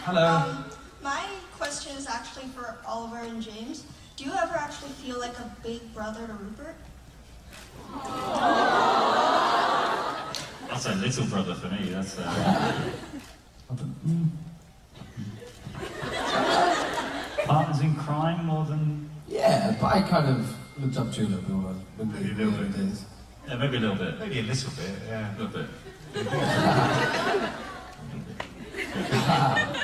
Hello. My question is actually for Oliver and James. Do you ever actually feel like a big brother to Rupert? That's a little brother for me, that's Partners in crime more than... Yeah, but I kind of looked up to you a little bit more. Maybe a little bit. Days. Yeah, maybe a little bit. Maybe a little bit, yeah. A little bit.